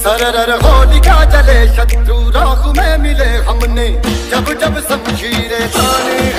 सरर होलिका जले शत्रु राह में मिले हमने, जब जब शमशीरें ताने